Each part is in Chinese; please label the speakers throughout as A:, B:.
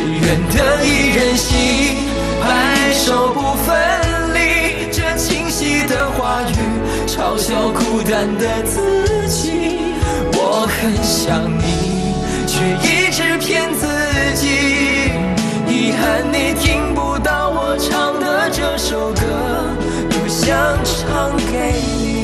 A: 愿得一人心，白首不分离。这清晰的话语，嘲笑孤单的自己。我很想你，却一直骗自己。遗憾你听不到我唱的这首歌，不想唱给你。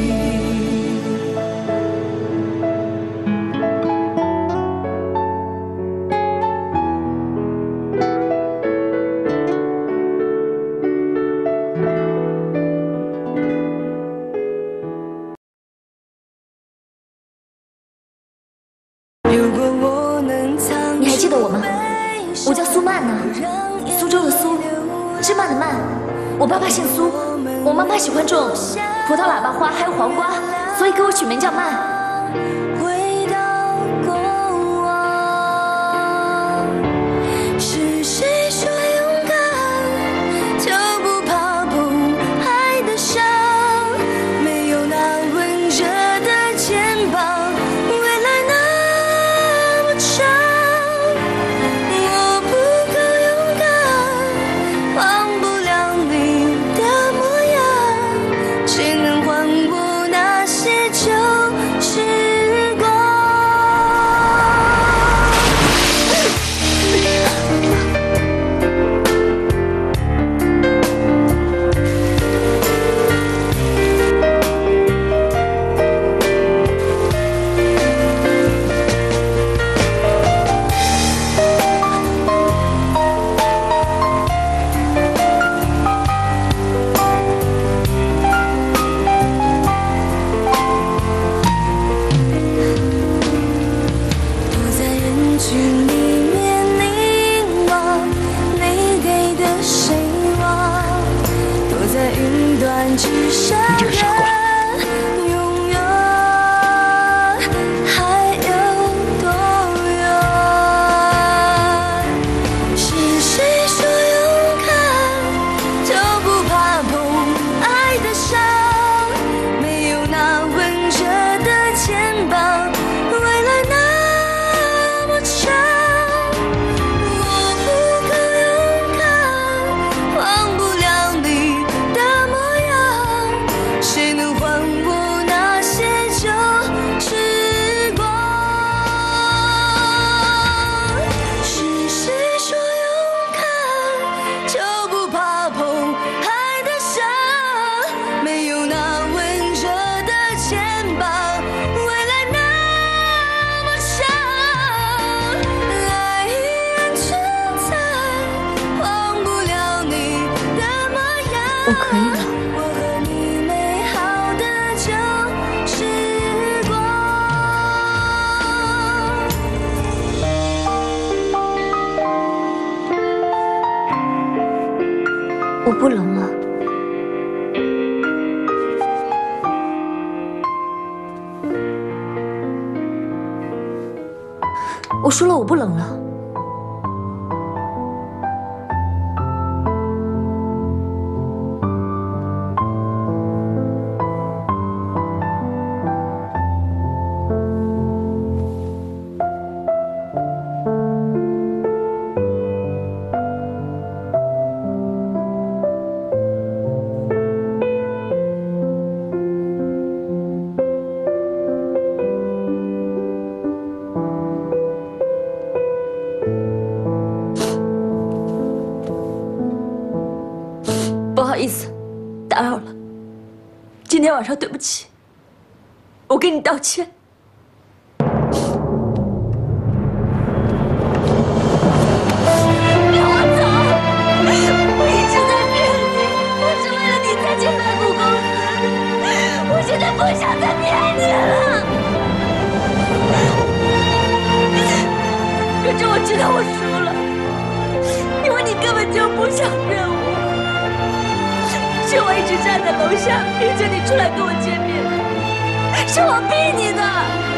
B: 你还记得我吗？我叫苏曼呢，苏州的苏，枝蔓的蔓。我爸爸姓苏，我妈妈喜欢种葡萄、喇叭花还有黄瓜，所以给我取名叫曼。回到过往，是谁说勇敢就不怕碰爱的伤？没有那温热的肩膀，未来那么长。我不够勇敢，忘不了你的模样，谁能还我那些旧时光？躲在人群里面凝望你给的谁望，躲在云端之上人永远还有多远？是谁说勇敢就不怕碰爱的伤？没有那温热的肩膀，未来那么长。我不够勇敢，忘不了你的模样，谁能还我那些旧时光？是谁说勇敢就不怕碰爱的伤？没有那温热的肩膀，未来那么长。爱依然存在，忘不了你的模样。我可以了。我和你美好的旧时光。我不冷了。我说了，我不冷了。不好意思，打扰了。今天晚上对不起，我给你道歉。让我走！我一直在骗你，我只为了你才进白骨公司。我现在不想再骗你了。可是我知道我输了，因为你根本就不想认我。是我一直站在楼下逼着你出来跟我见面，是我逼你的，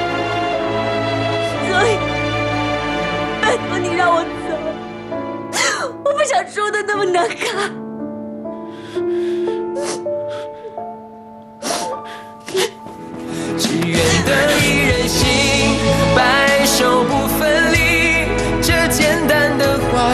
B: 所以拜托你让我走，我不想说的那么难看。
A: 只愿得一人心，白首不分离。这简单的话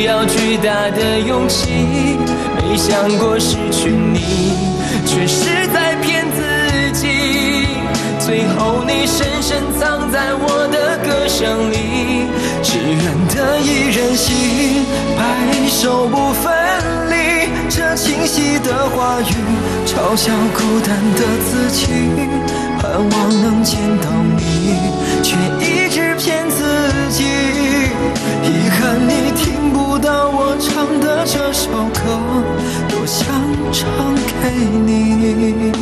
A: 需要巨大的勇气。没想过失去你，却是在骗自己。最后你深深藏在我的歌声里，只愿得一人心，白首不分离。这清晰的话语，嘲笑孤单的自己，盼望能见到你，却一直骗自己。遗憾你听不到我唱的这首歌，多想唱给你。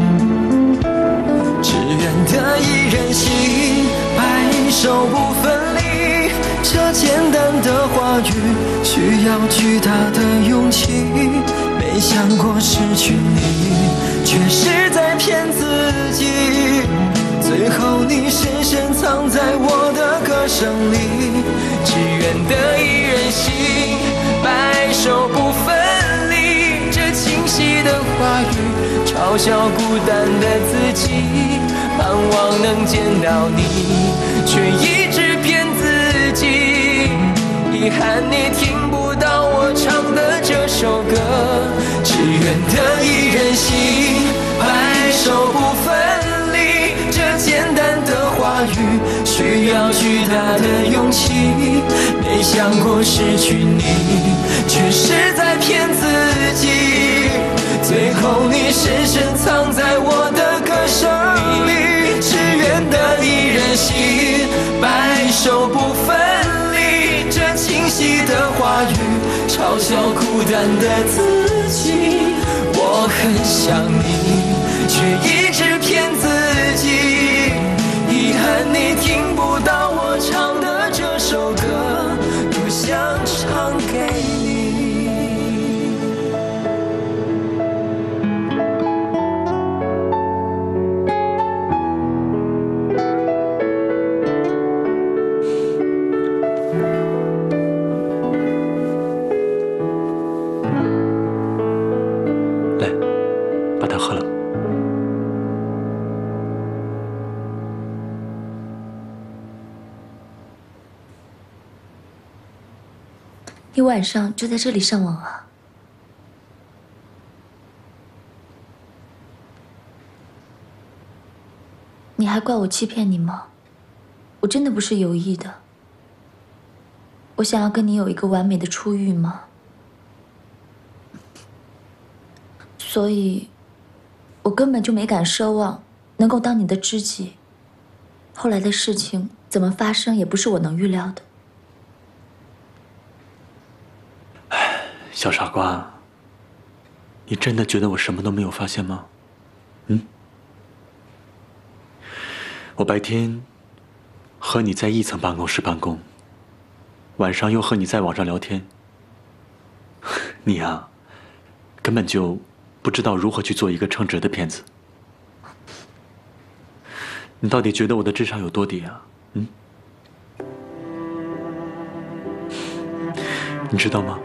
A: 只愿得一人心，白首不分离。这简单的话语，需要巨大的勇气。没想过失去你，却是在骗自己。最后你深深藏在我的歌声里，只愿得一人心，白首不分离。这清晰的话语，嘲笑孤单的自己，盼望能见到你，却一直骗自己。遗憾你听不到我唱的这首歌，只愿得一人心，白首不分离。这简单的话语，需要巨大的勇气。没想过失去你，却是在骗自己。最后你深深藏在我的歌声里，只愿得一人心，白首不分离。这清晰的话语，嘲笑孤单的自己。我很想你，却一直骗自己。遗憾你听不到我唱的这首歌，多想唱给你。
B: 你晚上就在这里上网啊？你还怪我欺骗你吗？我真的不是有意的。我想要跟你有一个完美的初遇吗？所以，我根本就没敢奢望能够当你的知己。后来的事情怎么发生，也不是我能预料的。
C: 小傻瓜，你真的觉得我什么都没有发现吗？我白天和你在一层办公室办公，晚上又和你在网上聊天。你啊，根本就不知道如何去做一个称职的骗子。你到底觉得我的智商有多低啊？你知道吗？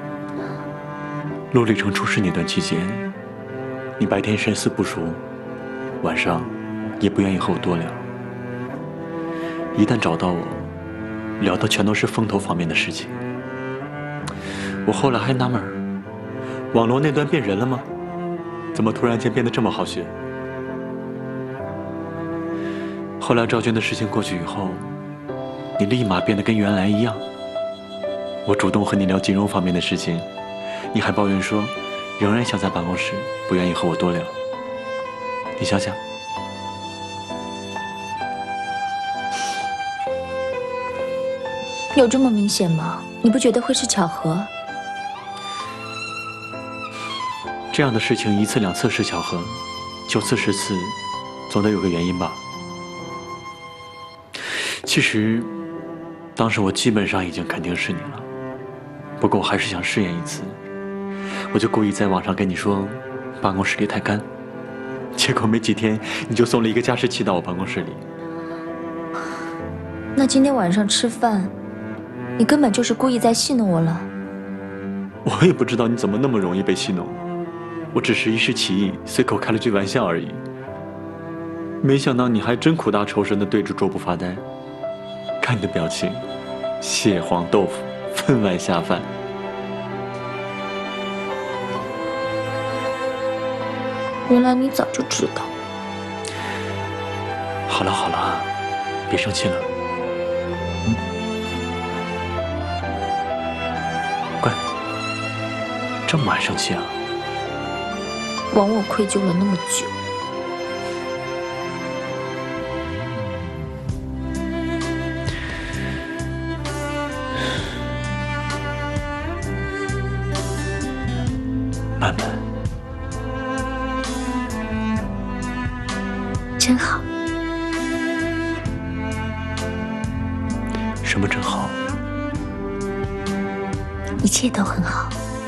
C: 陆励成出事那段期间，你白天神思不熟，晚上也不愿意和我多聊。一旦找到我，聊的全都是风投方面的事情。我后来还纳闷，网络那端变人了吗？怎么突然间变得这么好学？后来赵娟的事情过去以后，你立马变得跟原来一样。我主动和你聊金融方面的事情，你还抱怨说仍然想在办公室，不愿意和我多聊。你想想，
B: 有这么明显吗？你不觉得会是巧合？
C: 这样的事情一次两次是巧合，9次10次，总得有个原因吧。其实，当时我基本上已经肯定是你了，不过我还是想试验一次，我就故意在网上跟你说，办公室里太干，结果没几天你就送了一个加湿器到我办公室里。
B: 那今天晚上吃饭，你根本就是故意在戏弄我了。
C: 我也不知道你怎么那么容易被戏弄，我只是一时起意，随口开了句玩笑而已。没想到你还真苦大仇深地对着桌布发呆，看你的表情，蟹黄豆腐， 分外下饭。
B: 原来你早就知道。
C: 好了好了，别生气了。乖，这么爱生气啊？
B: 枉我愧疚了那么久。
C: 曼曼，
B: 真好。
C: 什么真好？
B: 一切都很好。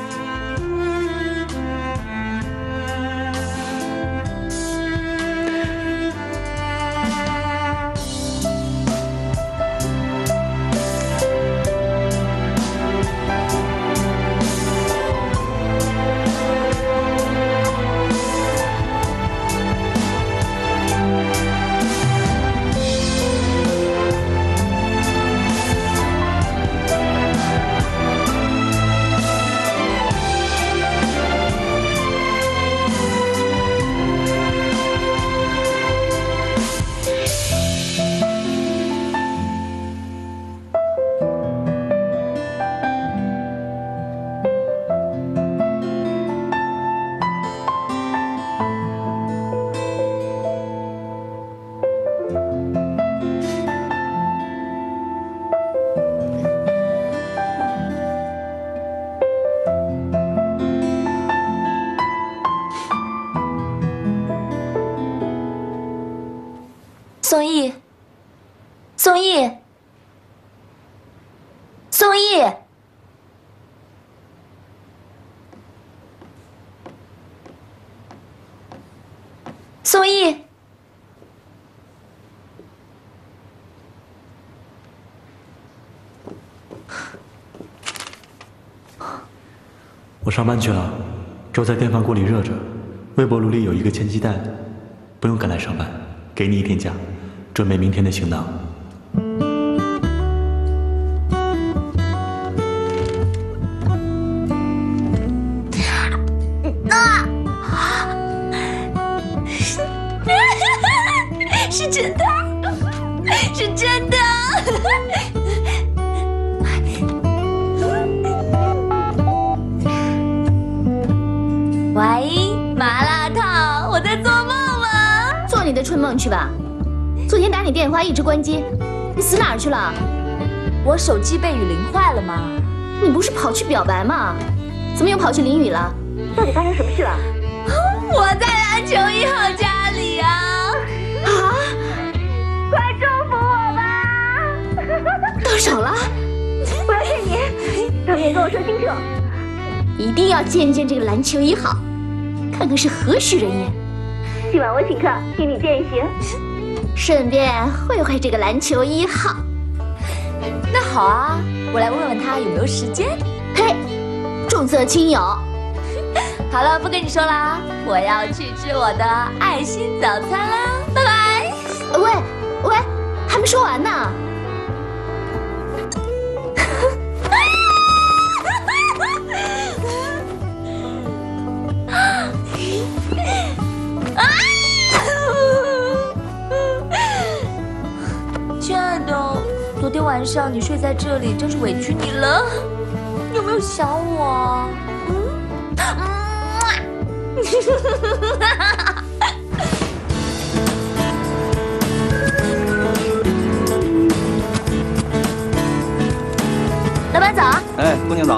B: 宋毅，宋毅，宋毅，宋毅，
C: 我上班去了，粥在电饭锅里热着，微波炉里有一个煎鸡蛋，不用赶来上班，给你1天假，准备明天的行囊。
B: 是真的，是真的。喂，麻辣烫，我在做梦吗？
D: 做你的春梦去吧。昨天打你电话一直关机，你死哪儿去了？
B: 我手机被雨淋坏了吗？
D: 你不是跑去表白吗？怎么又跑去淋雨了？到底发生什么事了？
B: 我在篮球1号家里啊！
D: 啊！
B: 快祝福我吧！
D: 到手了！我要见你，当面跟我说清楚，一定要见见这个篮球1号，看看是何许人也。今晚我请客，请你践行，顺便会会这个篮球1号。
B: 那好啊，我来问问他有没有时间。
D: 嘿，重色轻友。
B: 好了，不跟你说啦，我要去吃我的爱心早餐啦，拜拜。
D: 喂，还没说完呢。
B: 亲爱的，昨天晚上你睡在这里，真是委屈你了。你有没有想我？
D: 老板早。
E: 哎，姑娘早。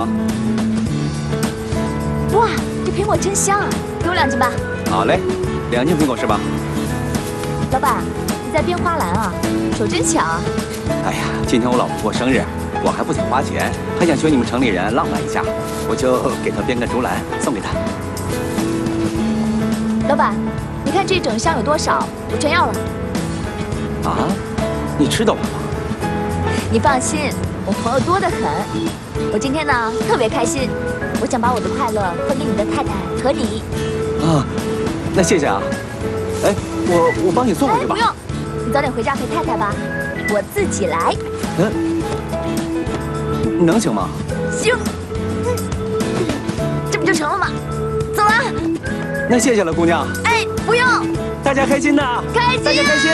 B: 哇，这苹果真香啊！给我2斤吧。
E: 好嘞，2斤苹果是吧？
B: 老板，你在编花篮啊？手真巧啊！
E: 哎呀，今天我老婆过生日，我还不想花钱，还想学你们城里人浪漫一下，我就给她编个竹篮送给她。
B: 老板，你看这整箱有多少？我全要了。
E: 啊？你吃得完吗？
B: 你放心，我朋友多得很。我今天呢特别开心，我想把我的快乐分给你的太太和你。
E: 啊，那谢谢啊。哎，我帮你送回去吧。
B: 不用，你早点回家陪太太吧，我自己来。
E: 嗯。 能行吗？
B: 行，这不就成了吗？走了。
E: 那谢谢了，姑娘。
B: 哎，不用。
E: 大家开心呐！
B: 开心啊！
E: 大家开心。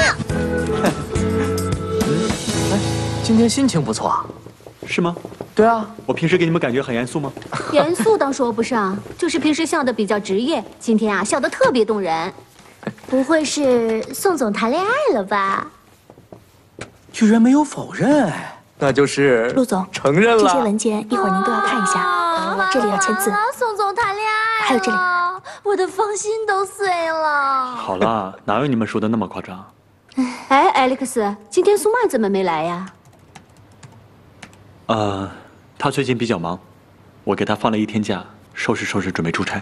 F: 哎，今天心情不错啊。
C: 是吗？
F: 对啊，
C: 我平时给你们感觉很严肃吗？
D: 严肃倒说不上，就是平时笑得比较职业，今天啊笑得特别动人。不会是宋总谈恋爱了吧？
F: 居然没有否认，哎，那就是
G: 陆总
F: 承认了。
G: 这些文件一会儿您都要看一下，这里要签字。
B: 宋总谈恋爱，
G: 还有这里，
B: 我的芳心都碎了。
C: 好了，哪有你们说的那么夸张？
D: 哎，艾利克斯，今天苏曼怎么没来呀？
C: 他最近比较忙，我给他放了1天假，收拾收拾，准备出差。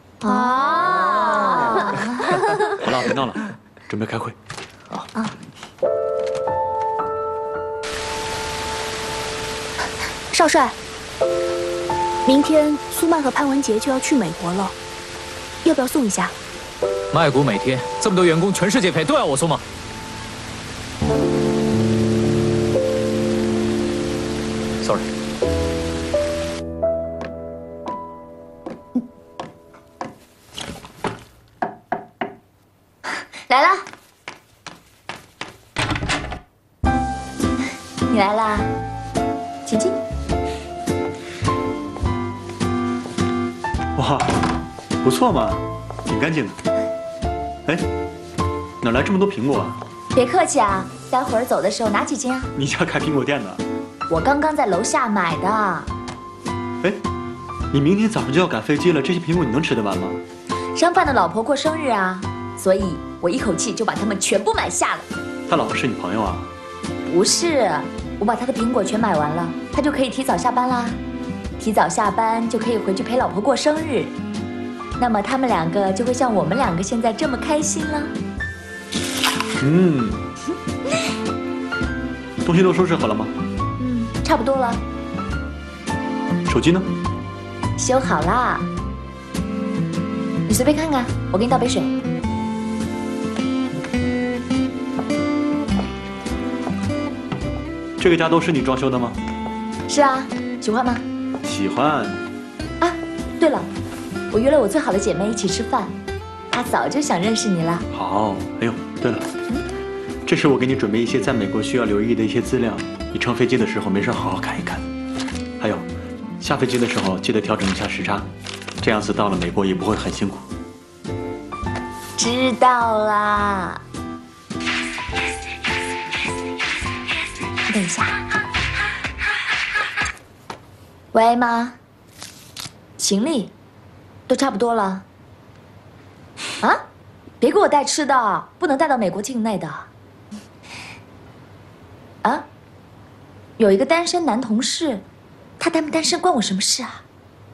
B: 啊！
C: 好了，别闹了，准备开会。
G: 少帅，明天苏曼和潘文杰就要去美国了，要不要送一下？
F: 麦谷每天这么多员工，全世界飞都要我送吗？Sorry。
B: 来了，你来啦，请进。
C: 哇，不错嘛，挺干净的。哎，哪来这么多苹果啊？
B: 别客气啊，待会儿走的时候拿几斤啊？
C: 你家开苹果店的？
B: 我刚刚在楼下买的。
C: 哎，你明天早上就要赶飞机了，这些苹果你能吃得完吗？
B: 商贩的老婆过生日啊，所以我一口气就把它们全部买下了。
C: 他老婆是你朋友啊？
B: 不是，我把他的苹果全买完了，他就可以提早下班啦。提早下班就可以回去陪老婆过生日，那么他们两个就会像我们两个现在这么开心了。
C: 东西都收拾好了吗？
B: 差不多了。
C: 手机呢？
B: 修好啦。你随便看看，我给你倒杯水。
C: 这个家都是你装修的吗？
B: 是啊，喜欢吗？
C: 喜欢。
B: 啊，对了，我约了我最好的姐妹一起吃饭，她早就想认识你了。
C: 好，哎呦，对了，这是我给你准备一些在美国需要留意的一些资料，你乘飞机的时候没事好好看一看。还有，下飞机的时候记得调整一下时差，这样子到了美国也不会很辛苦。
B: 知道啦。等一下。喂，妈，行李都差不多了。啊，别给我带吃的，不能带到美国境内的。啊，有一个单身男同事，他单不单身关我什么事啊？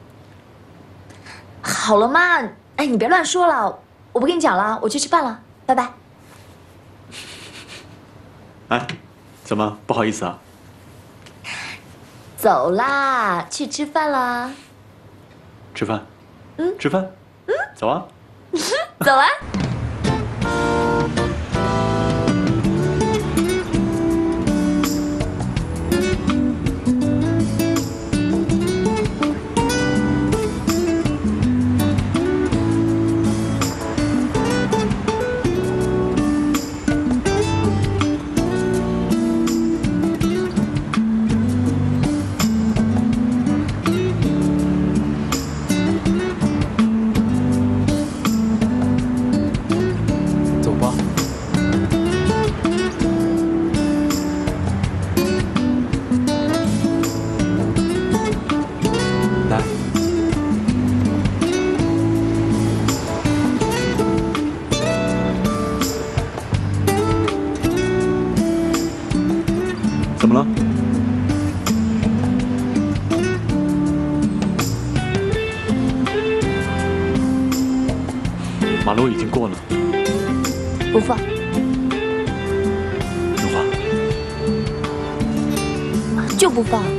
B: 好了妈，哎，你别乱说了，我不跟你讲了，我去吃饭了，拜拜。
C: 哎，怎么不好意思啊？
B: 走啦，去吃饭啦。
C: 吃饭？吃饭？走啊。
B: 走啊。
C: 怎么了？马路已经过了。
G: 不放。
C: 如花，
G: 就不放。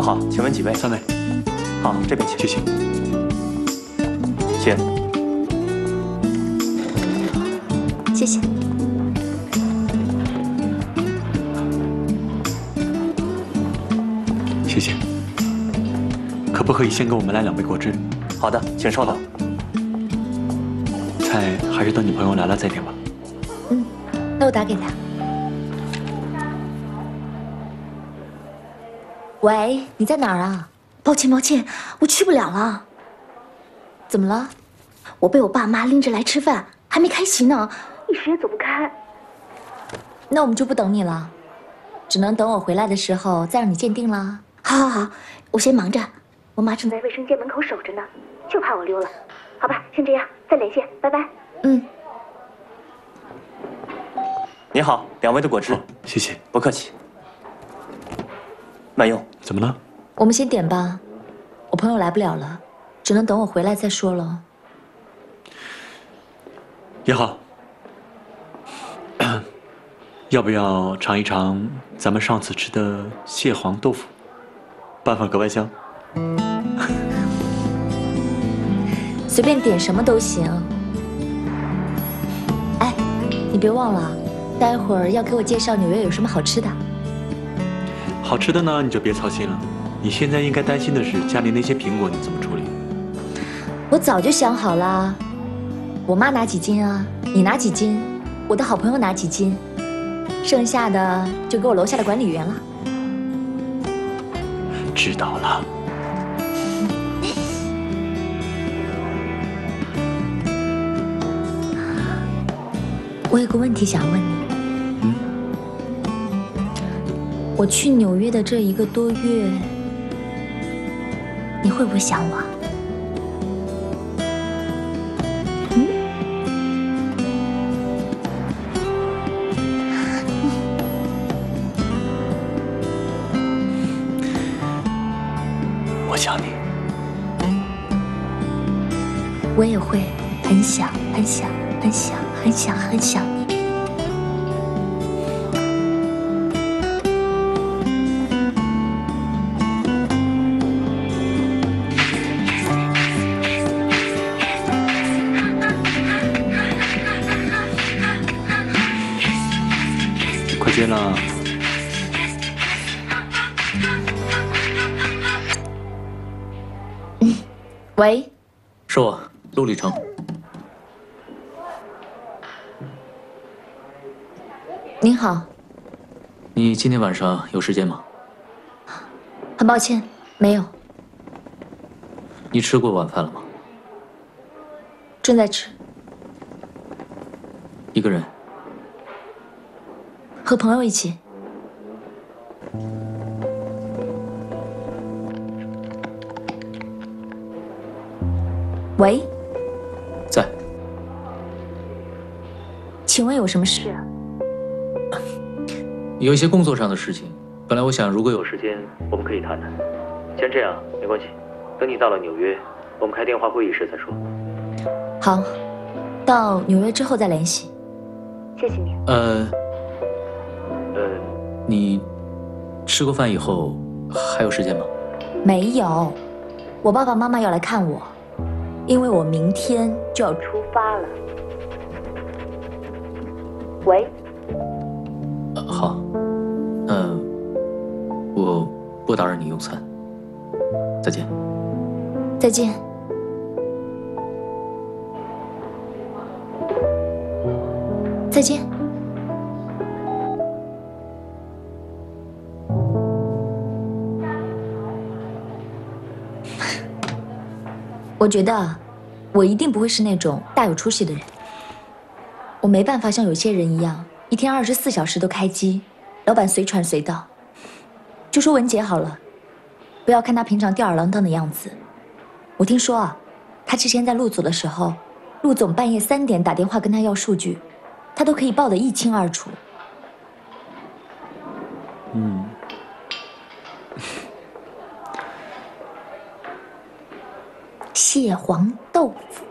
F: 们好，请问几位？
C: 3位。
F: 好，这边请。
C: 谢谢。
F: 请。
G: 谢谢。
C: 谢谢。可不可以先给我们来2杯果汁？
F: 好的，请稍等。
C: 菜还是等你朋友来了再点吧。
G: 嗯，那我打给他。喂，你在哪儿啊？
D: 抱歉，我去不了了。
G: 怎么了？
D: 我被我爸妈拎着来吃饭，还没开席呢，一时也走不开。
G: 那我们就不等你了，只能等我回来的时候再让你鉴定了。
D: 好，我先忙着，我妈正在卫生间门口守着呢，就怕我溜了。好吧，先这样，再联系，拜拜。
G: 嗯。
F: 你好，2位的果汁。
C: 谢谢。
F: 不客气。慢用。
C: 怎么了？
G: 我们先点吧，我朋友来不了了，只能等我回来再说了。
C: 也好。要不要尝一尝咱们上次吃的蟹黄豆腐？拌饭格外香。
G: 随便点什么都行。哎，你别忘了，待会儿要给我介绍纽约有什么好吃的。
C: 好吃的呢，你就别操心了。你现在应该担心的是家里那些苹果你怎么处理？
G: 我早就想好了，我妈拿几斤啊？你拿几斤？我的好朋友拿几斤？剩下的就给我楼下的管理员了。
C: 知道了。
G: 我有个问题想问你。我去纽约的这1个多月，你会不会想我？
C: 我想你。
G: 我也会很想很想很想很想很想你。
C: 快接了。
G: 喂，
H: 是我，陆立成。
G: 您好。
H: 你今天晚上有时间吗？
G: 很抱歉，没有。
H: 你吃过晚饭了吗？
G: 正在吃。
H: 一个人？
G: 和朋友一起。喂，
H: 在。
G: 请问有什么事？
H: 有一些工作上的事情。本来我想，如果有时间，我们可以谈谈。先这样，没关系。等你到了纽约，我们开电话会议时再说。
G: 好，到纽约之后再联系。谢谢你。
H: 你吃过饭以后还有时间吗？
G: 没有，我爸爸妈妈要来看我，因为我明天就要出发了。喂。
H: 好，我不打扰你用餐。再见。
G: 再见。再见。我觉得，我一定不会是那种大有出息的人。我没办法像有些人一样，一天24小时都开机，老板随传随到。就说文杰好了，不要看他平常吊儿郎当的样子。我听说啊，他之前在陆总的时候，陆总半夜3点打电话跟他要数据，他都可以报得一清二楚。蟹黄豆腐。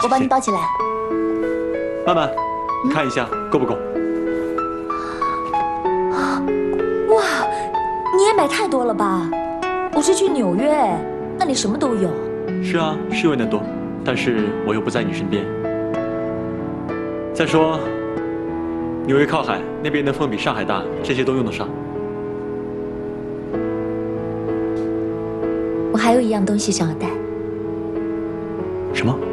G: 我帮你包起来。
C: 曼曼，你看一下够不够？
G: 哇，你也买太多了吧？我是去纽约，那里什么都有。
C: 是啊，是有点多，但是我又不在你身边。再说，纽约靠海，那边的风比上海大，这些都用得上。
G: 我还有一样东西想要带。
C: 什么？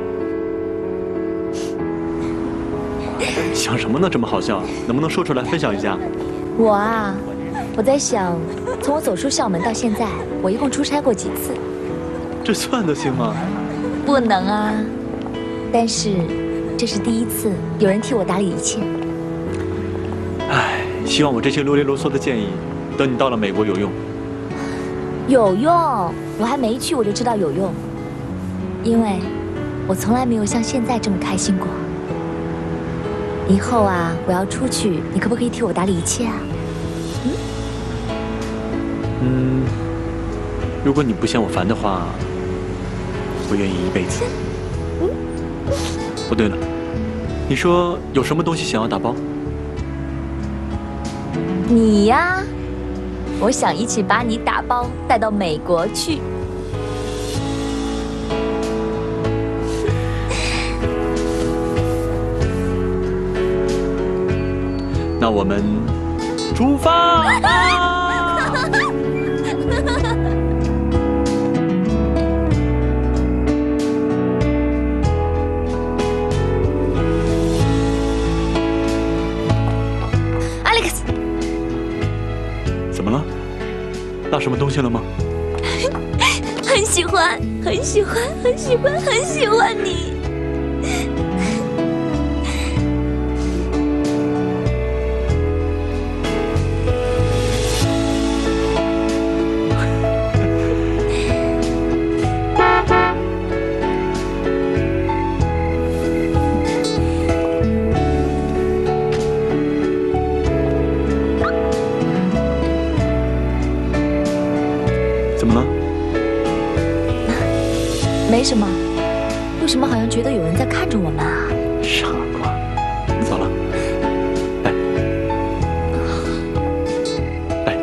C: 想什么呢？这么好笑，能不能说出来分享一下？
G: 我在想，从我走出校门到现在，我一共出差过几次？
C: 这算得清吗？
G: 不能啊，但是这是第一次有人替我打理一切。
C: 唉，希望我这些啰里啰嗦的建议，等你到了美国有用。
G: 有用，我还没去我就知道有用，因为我从来没有像现在这么开心过。以后啊，我要出去，你可不可以替我打理一切啊？
C: 如果你不嫌我烦的话，我愿意一辈子。哦，对了，你说有什么东西想要打包？
G: 你呀，我想一起把你打包带到美国去。
C: 那我们出发吧！
G: Alex，
C: 怎么了？拿什么东西了吗？
G: 很喜欢，很喜欢，很喜欢，很喜欢你。
C: 怎么了？
G: 没什么，为什么好像觉得有人在看着我们啊？
C: 傻瓜，走了。来，来。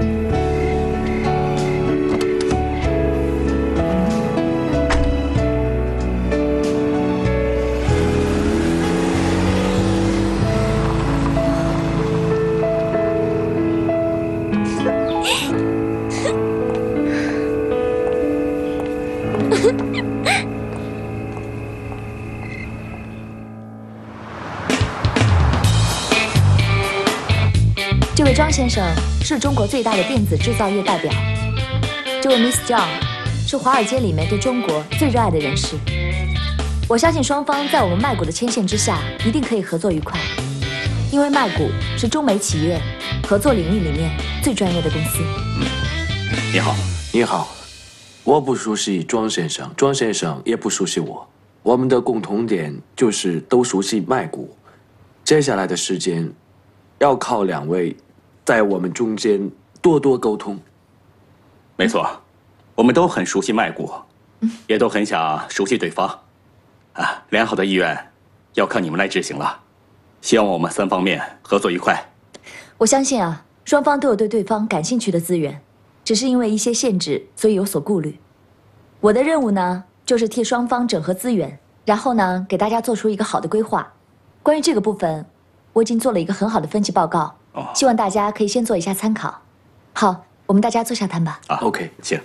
G: 这位庄先生是中国最大的电子制造业代表，这位 Miss John 是华尔街里面对中国最热爱的人士。我相信双方在我们麦谷的牵线之下，一定可以合作愉快，因为麦谷是中美企业合作领域里面最专业的公司。
I: 你好，你好，我不熟悉庄先生，庄先生也不熟悉我，我们的共同点就是都熟悉麦谷。接下来的时间，要靠两位在我们中间多多沟通。
E: 没错，我们都很熟悉麦谷，也都很想熟悉对方。啊，良好的意愿要靠你们来执行了。希望我们三方面合作愉快。
G: 我相信啊，双方都有对对方感兴趣的资源，只是因为一些限制，所以有所顾虑。我的任务呢，就是替双方整合资源，然后呢，给大家做出一个好的规划。关于这个部分，我已经做了一个很好的分析报告，希望大家可以先做一下参考。好，我们大家坐下谈吧。
I: 啊 ，OK，
E: 行。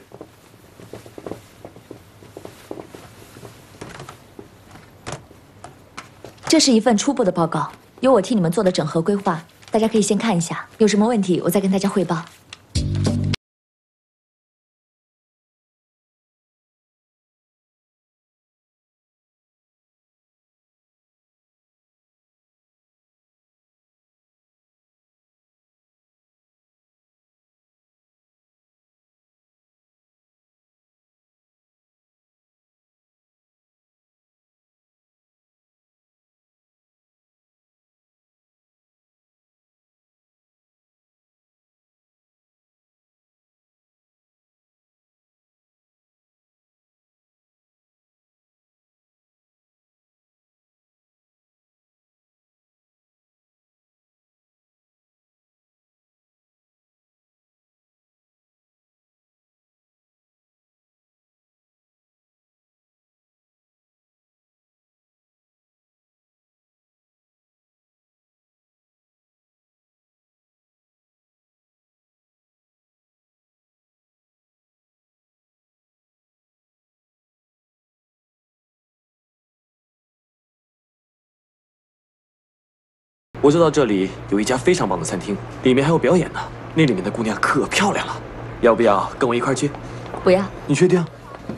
G: 这是一份初步的报告，由我替你们做的整合规划，大家可以先看一下，有什么问题我再跟大家汇报。
I: 我知道这里有一家非常棒的餐厅，里面还有表演呢。那里面的姑娘可漂亮了，要不要跟我一块去？
G: 不要。
I: 你确定？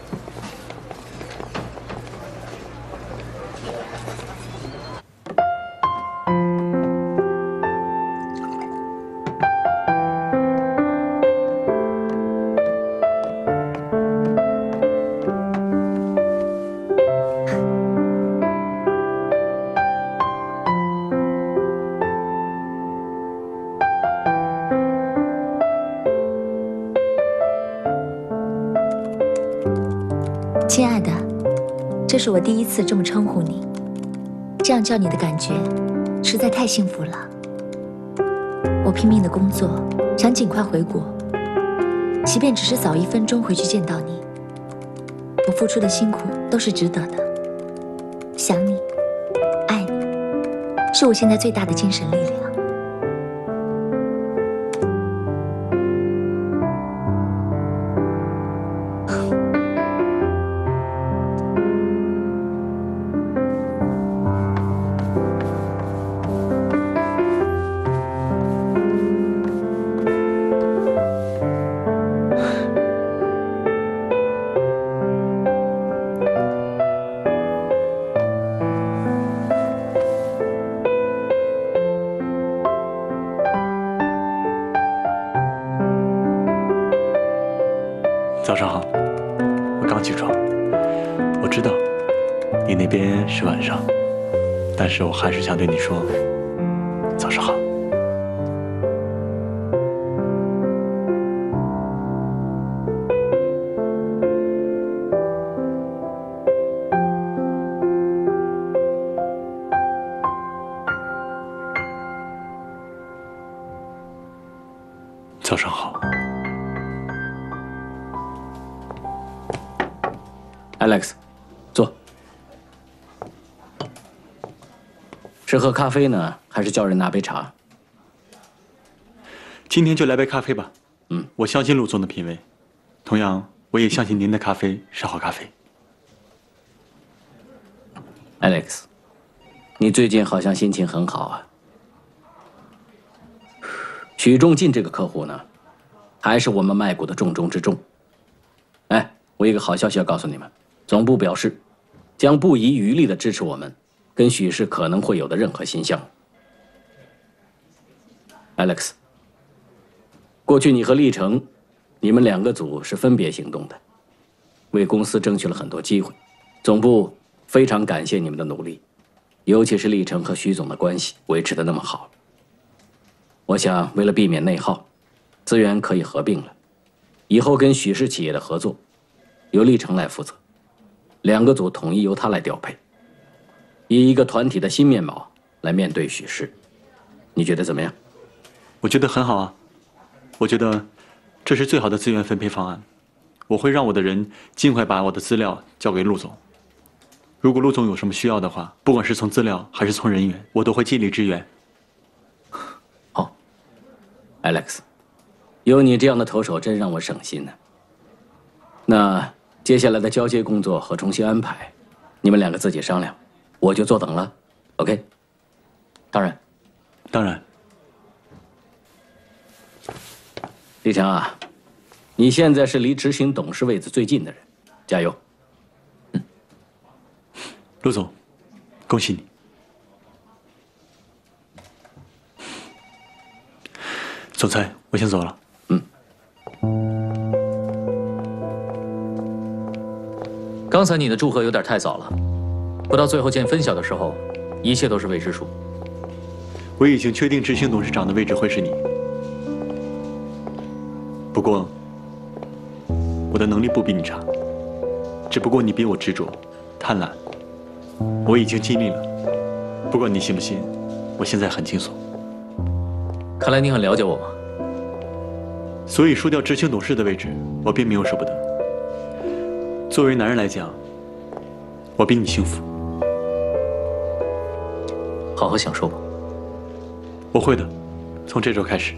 G: 亲爱的，这是我第一次这么称呼你，这样叫你的感觉实在太幸福了。我拼命的工作，想尽快回国，即便只是早1分钟回去见到你，我付出的辛苦都是值得的。想你，爱你，是我现在最大的精神力量。
C: 早上好，我刚起床。我知道你那边是晚上，但是我还是想对你说早上好。早上好。
H: Alex， 坐。是喝咖啡呢，还是叫人拿杯茶？
C: 今天就来杯咖啡吧。我相信陆总的品味，同样，我也相信您的咖啡是好咖啡。
H: Alex， 你最近好像心情很好啊。许仲进这个客户呢，还是我们麦谷的重中之重。哎，我有一个好消息要告诉你们。总部表示，将不遗余力地支持我们跟许氏可能会有的任何新项目。Alex， 过去你和立成，你们2个组是分别行动的，为公司争取了很多机会。总部非常感谢你们的努力，尤其是立成和许总的关系维持得那么好。我想为了避免内耗，资源可以合并了，以后跟许氏企业的合作，由立成来负责。2个组统一由他来调配，以一个团体的新面貌来面对许氏，你觉得怎么样？
C: 我觉得很好啊，我觉得这是最好的资源分配方案。我会让我的人尽快把我的资料交给陆总。如果陆总有什么需要的话，不管是从资料还是从人员，我都会尽力支援。
H: 好 ，Alex， 有你这样的投手真让我省心呢。那接下来的交接工作和重新安排，你们2个自己商量，我就坐等了。OK？
C: 当然，当然。
H: 立成啊，你现在是离执行董事位子最近的人，加油！
C: 陆总，恭喜你。总裁，我先走了。
H: 刚才你的祝贺有点太早了，不到最后见分晓的时候，一切都是未知数。
C: 我已经确定执行董事长的位置会是你，不过我的能力不比你差，只不过你比我执着、贪婪。我已经尽力了，不管你信不信，我现在很轻松。
H: 看来你很了解我嘛。
C: 所以输掉执行董事的位置，我并没有舍不得。作为男人来讲，我比你幸福。
H: 好好享受吧。
C: 我会的，从这周开始。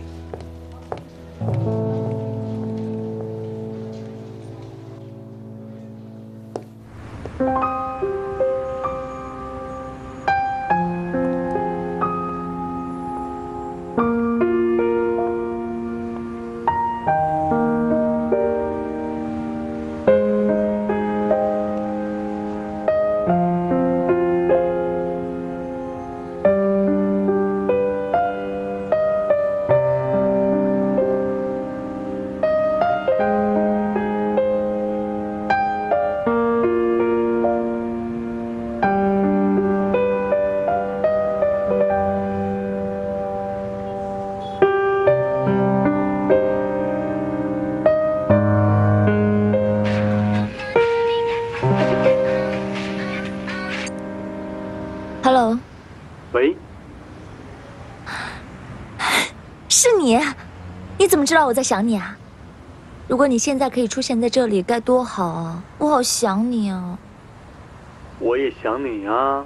G: 是你？你怎么知道我在想你啊？如果你现在可以出现在这里，该多好啊！我好想你啊！
C: 我也想你啊！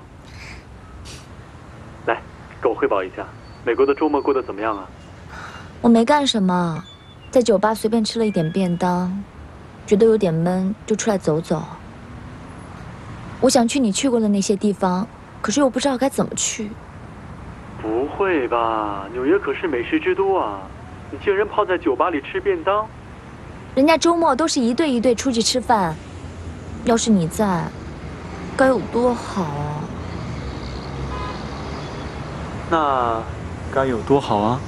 C: 来，给我汇报一下，美国的周末过得怎么样啊？
G: 我没干什么，在酒吧随便吃了一点便当，觉得有点闷，就出来走走。我想去你去过的那些地方，可是又不知道该怎么去。
C: 不会吧？纽约可是美食之都啊！你竟然泡在酒吧里吃便当？
G: 人家周末都是一对一对出去吃饭，要是你在，该有多好啊！
C: 那该有多好啊！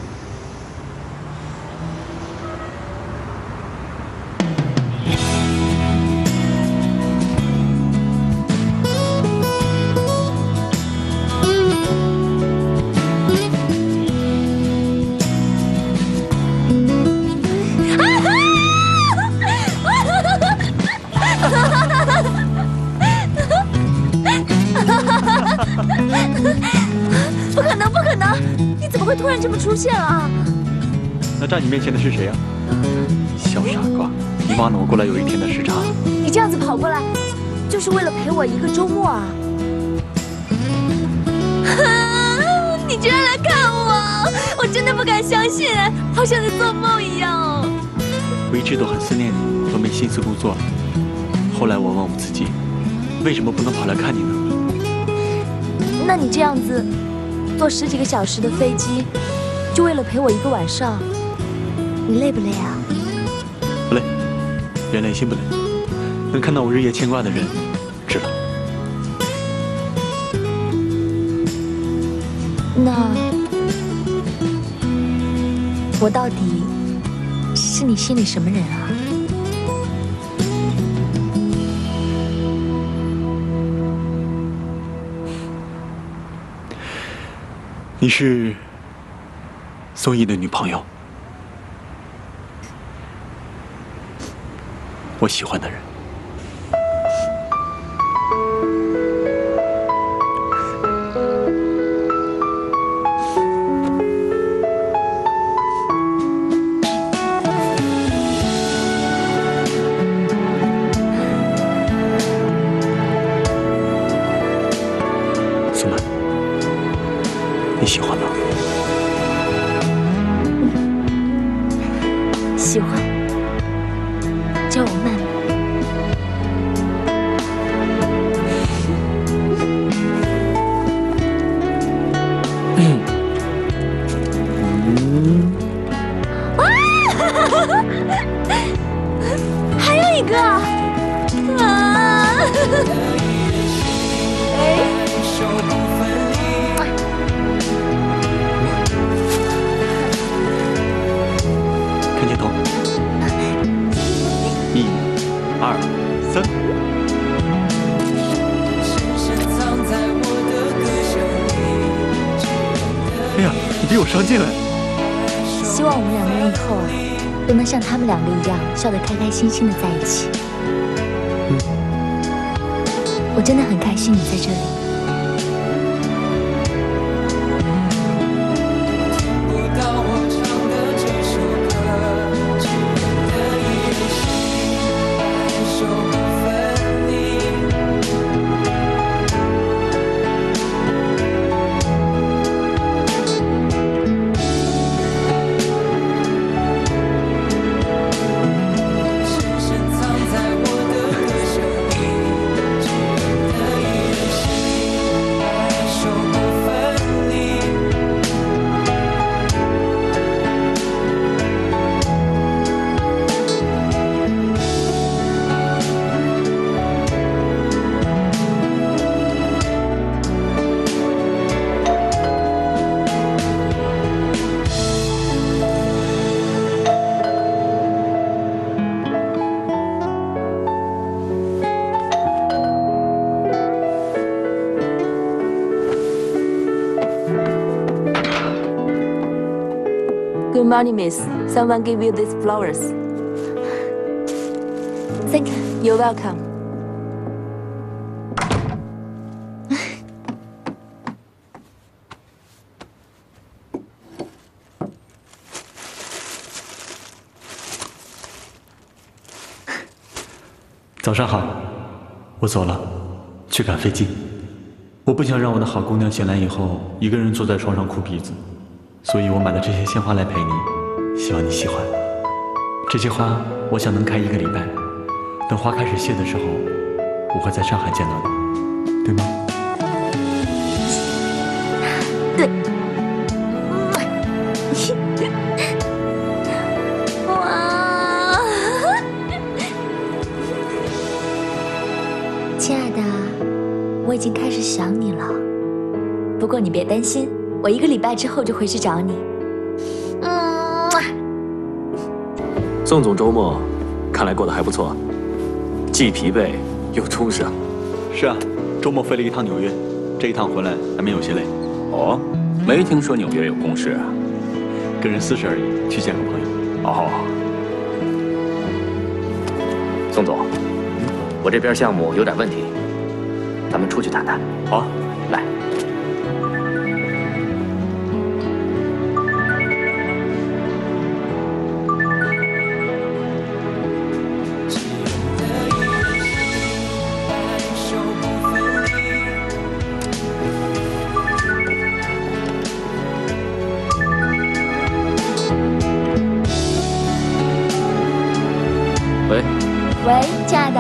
G: 不可能，不可能！你怎么会突然这么出现啊？
C: 那站你面前的是谁啊？小傻瓜，你忘了我过来有一天的时差？
G: 你这样子跑过来，就是为了陪我一个周末啊？你居然来看我，我真的不敢相信，好像在做梦一样。
C: 我一直都很思念你，都没心思工作了。后来我问我自己，为什么不能跑来看你呢？
G: 那你这样子坐10几个小时的飞机，就为了陪我一个晚上，你累不累啊？
C: 不累，人累心不累。能看到我日夜牵挂的人，值了。
G: 那我到底是你心里什么人啊？
C: 你是宋轶的女朋友，我喜欢的人。苏曼，你喜欢吗？
G: 喜欢，叫我曼曼。还有一个啊！
C: 看镜头，1、2、3。哎呀，你比我上镜了。
G: 希望我们2个人以后都能像他们2个一样，笑得开开心心的在一起。我真的很开心你在这里。
J: Good morning, miss. Someone give you these flowers.
G: Thank you.
J: You're welcome.
C: 早上好，我走了，去赶飞机。我不想让我的好姑娘醒来以后一个人坐在床上哭鼻子，所以我买了这些鲜花来陪你，希望你喜欢。这些花我想能开1个礼拜，等花开始谢的时候，我会在上海见到你，对吗？
G: 对。哇！亲爱的，我已经开始想你了。不过你别担心，我1个礼拜之后就回去找你。
I: 宋总周末看来过得还不错，既疲惫又充实。
C: 是啊，周末飞了一趟纽约，这一趟回来难免有些累。
E: 哦，没听说纽约有公事啊？
C: 个人私事而已，去见个朋友。
E: 哦，
K: 宋总，我这边项目有点问题，咱们出去谈谈。
C: 好，
K: 来。
G: 喂，亲爱的。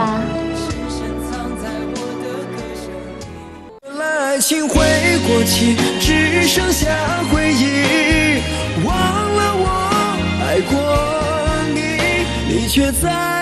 A: 爱情会过期，只剩下回忆。忘了我爱过你，你却在